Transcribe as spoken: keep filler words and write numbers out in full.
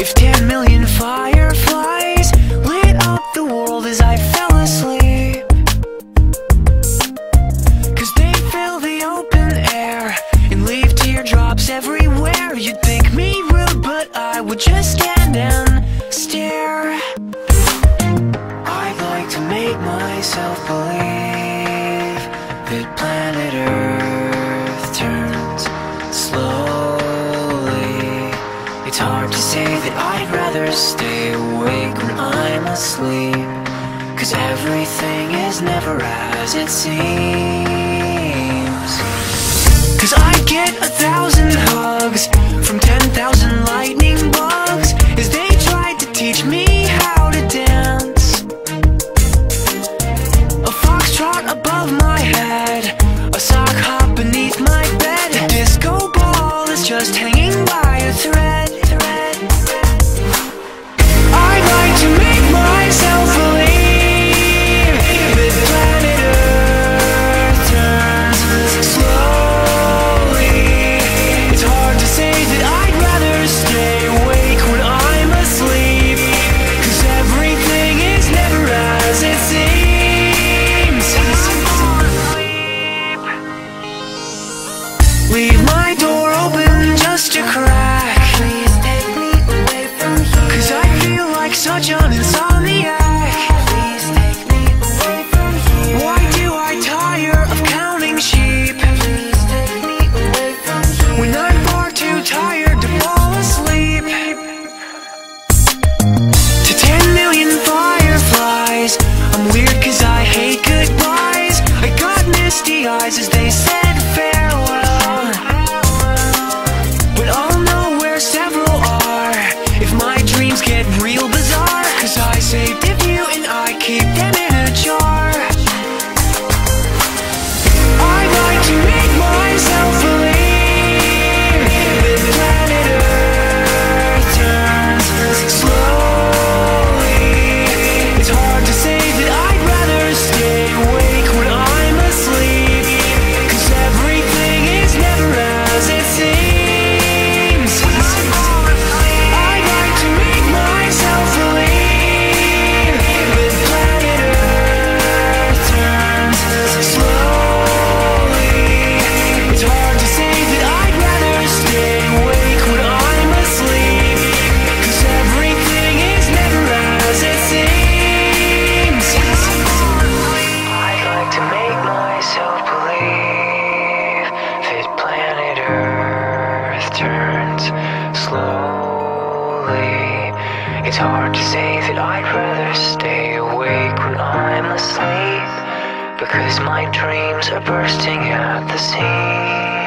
If ten million fireflies lit up the world as I fell asleep, 'cause they fill the open air and leave teardrops everywhere, you'd think me rude, but I would just stand and stare. I'd like to make myself believe that planet Earth turns slowly. It's hard to say that I'd rather stay awake when I'm asleep, 'cause everything is never as it seems. 'Cause I get a thousand hugs from ten thousand lightning bugs as they tried to teach me how to dance. A foxtrot above my head, a sock hop beneath my bed, a disco ball is just hanging by a thread. I'd like to make myself believe that planet Earth turns slowly. It's hard to say that I'd rather stay awake when I'm asleep, 'cause everything is never as it seems. Leave my door open just a crack, please take me away from here, 'cause I feel like such an insomniac. Please take me away from here. Why do I tire of counting sheep? Please take me away from here, when I'm far too tired to fall asleep. To ten million fireflies, I'm weird 'cause I hate goodbyes. I got misty eyes as they said farewell, but I'll know where several are if my dreams get real bizarre, 'cause I saved a few and I keep them in a jar. I'd like to make myself believe that planet Earth turns slowly. It's hard to say that I'd rather stay awake when I'm asleep, 'cause everything is never as it seems. I'd like to make myself believe that planet Earth turns slowly. It's hard to say that I'd rather stay awake when I'm asleep, 'cause everything is never as it seems. I'd like to make myself believe that planet Earth turns slowly. It's hard to say that I'd rather stay awake when I'm asleep, because my dreams are bursting at the seams.